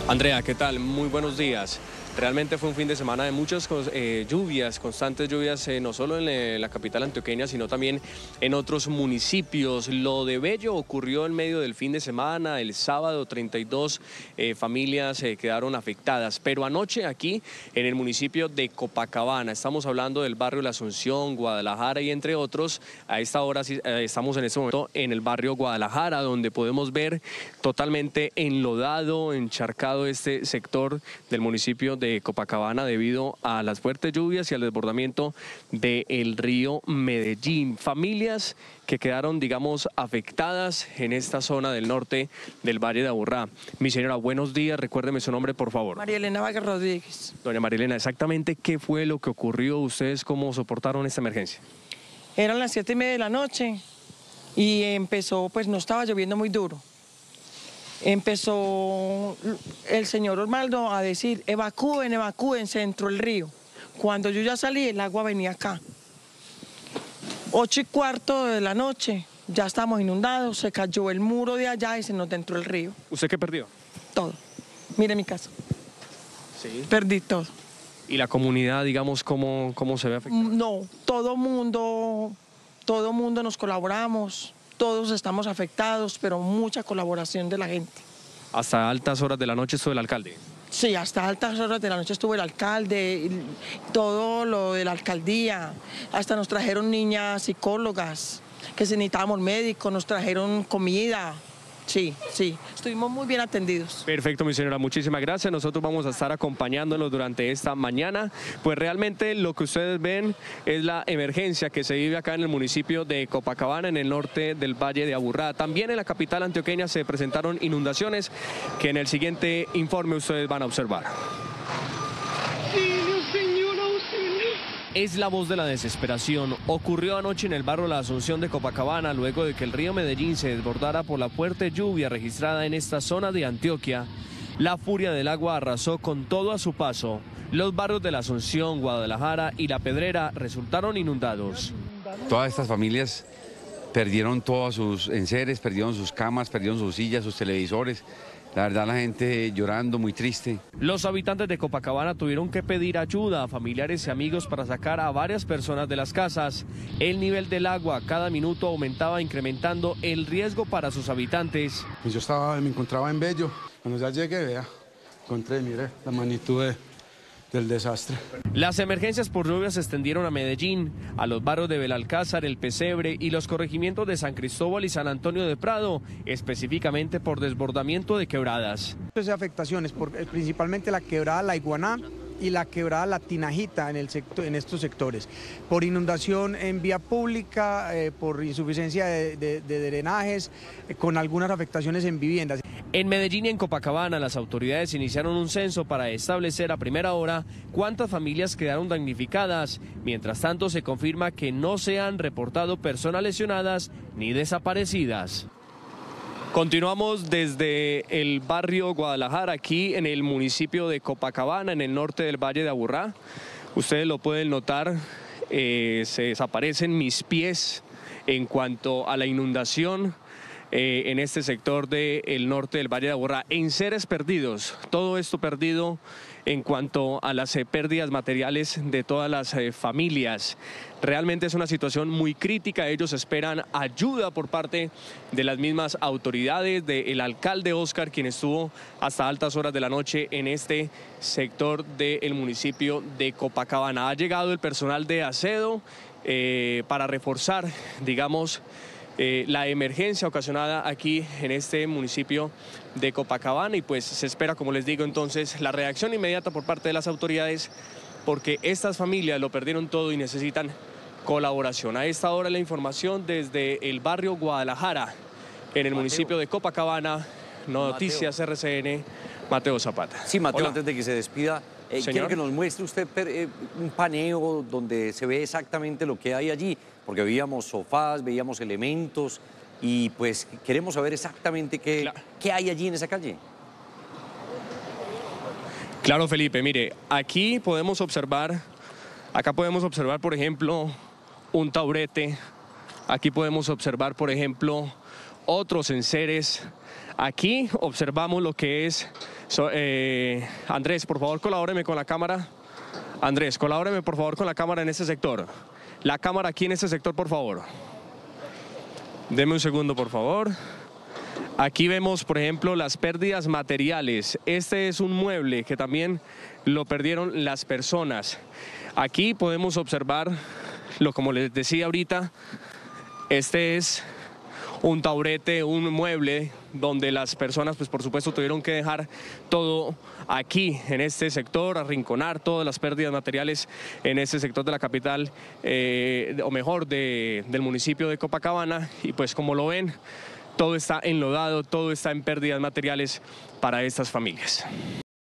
Andrea, ¿qué tal? Muy buenos días. Realmente fue un fin de semana de muchas lluvias, constantes lluvias, no solo en la capital antioqueña, sino también en otros municipios. Lo de Bello ocurrió en medio del fin de semana, el sábado 32 familias quedaron afectadas. Pero anoche aquí en el municipio de Copacabana, estamos hablando del barrio La Asunción, Guadalajara y entre otros, a esta hora estamos en este momento en el barrio Guadalajara, donde podemos ver totalmente enlodado, encharcado este sector del municipio de Copacabana debido a las fuertes lluvias y al desbordamiento del río Medellín. Familias que quedaron, digamos, afectadas en esta zona del norte del Valle de Aburrá. Mi señora, buenos días, recuérdeme su nombre, por favor. María Elena Vargas Rodríguez. Doña María Elena, exactamente qué fue lo que ocurrió, ustedes cómo soportaron esta emergencia. Eran las 7:30 de la noche y empezó, pues no estaba lloviendo muy duro. Empezó el señor Osvaldo a decir, evacúen, evacúense, entró el río. Cuando yo ya salí, el agua venía acá. 8:15 de la noche, ya estábamos inundados, se cayó el muro de allá y se nos entró el río. ¿Usted qué perdió? Todo. Mire mi casa. Sí. Perdí todo. ¿Y la comunidad, digamos, cómo se ve afectada? No, todo mundo nos colaboramos. Todos estamos afectados, pero mucha colaboración de la gente. Hasta altas horas de la noche estuvo el alcalde. Sí, hasta altas horas de la noche estuvo el alcalde, todo lo de la alcaldía. Hasta nos trajeron niñas psicólogas, que si necesitábamos médicos, nos trajeron comida. Sí, estuvimos muy bien atendidos. Perfecto, mi señora, muchísimas gracias. Nosotros vamos a estar acompañándolos durante esta mañana. Pues realmente lo que ustedes ven es la emergencia que se vive acá en el municipio de Copacabana, en el norte del Valle de Aburrá. También en la capital antioqueña se presentaron inundaciones que en el siguiente informe ustedes van a observar. Es la voz de la desesperación. Ocurrió anoche en el barrio La Asunción de Copacabana, luego de que el río Medellín se desbordara por la fuerte lluvia registrada en esta zona de Antioquia. La furia del agua arrasó con todo a su paso. Los barrios de La Asunción, Guadalajara y La Pedrera resultaron inundados. Todas estas familias perdieron todos sus enseres, perdieron sus camas, perdieron sus sillas, sus televisores. La verdad, la gente llorando, muy triste. Los habitantes de Copacabana tuvieron que pedir ayuda a familiares y amigos para sacar a varias personas de las casas. El nivel del agua cada minuto aumentaba, incrementando el riesgo para sus habitantes. Pues yo me encontraba en Bello. Cuando ya llegué, vea, encontré, mire, la magnitud del desastre. Las emergencias por lluvias se extendieron a Medellín, a los barrios de Belalcázar, El Pesebre y los corregimientos de San Cristóbal y San Antonio de Prado, específicamente por desbordamiento de quebradas. Afectaciones, principalmente la quebrada La Iguaná y la quebrada La Tinajita en estos sectores, por inundación en vía pública, por insuficiencia de drenajes, con algunas afectaciones en viviendas. En Medellín y en Copacabana, las autoridades iniciaron un censo para establecer a primera hora cuántas familias quedaron damnificadas. Mientras tanto, se confirma que no se han reportado personas lesionadas ni desaparecidas. Continuamos desde el barrio Guadalajara, aquí en el municipio de Copacabana, en el norte del Valle de Aburrá. Ustedes lo pueden notar, se desaparecen mis pies en cuanto a la inundación en este sector del norte del Valle de Aburrá. Enseres perdidos, todo esto perdido en cuanto a las pérdidas materiales de todas las familias. Realmente es una situación muy crítica. Ellos esperan ayuda por parte de las mismas autoridades, del alcalde Oscar, quien estuvo hasta altas horas de la noche en este sector del municipio de Copacabana. Ha llegado el personal de ASEDO para reforzar, digamos, la emergencia ocasionada aquí en este municipio de Copacabana, y pues se espera, como les digo, entonces la reacción inmediata por parte de las autoridades, porque estas familias lo perdieron todo y necesitan colaboración. A esta hora la información desde el barrio Guadalajara, en el municipio de Copacabana. Noticias RCN, Mateo Zapata. Sí, Mateo, Hola. antes de que se despida, quiero que nos muestre usted un paneo donde se ve exactamente lo que hay allí, porque veíamos sofás, veíamos elementos y pues queremos saber exactamente qué hay allí en esa calle. Claro, Felipe, mire, aquí podemos observar, por ejemplo, un taburete. Aquí podemos observar, por ejemplo, otros enseres. Aquí observamos lo que es... Andrés, por favor, colabóreme con la cámara. Andrés, colabóreme por favor con la cámara en este sector. La cámara aquí en este sector, por favor. Deme un segundo, por favor. Aquí vemos, por ejemplo, las pérdidas materiales. Este es un mueble que también lo perdieron las personas. Aquí podemos observar, como les decía ahorita, este es un taburete, un mueble donde las personas, pues por supuesto, tuvieron que dejar todo aquí, en este sector, arrinconar todas las pérdidas materiales en este sector de la capital, o mejor, del municipio de Copacabana. Y pues como lo ven, todo está enlodado, todo está en pérdidas materiales para estas familias.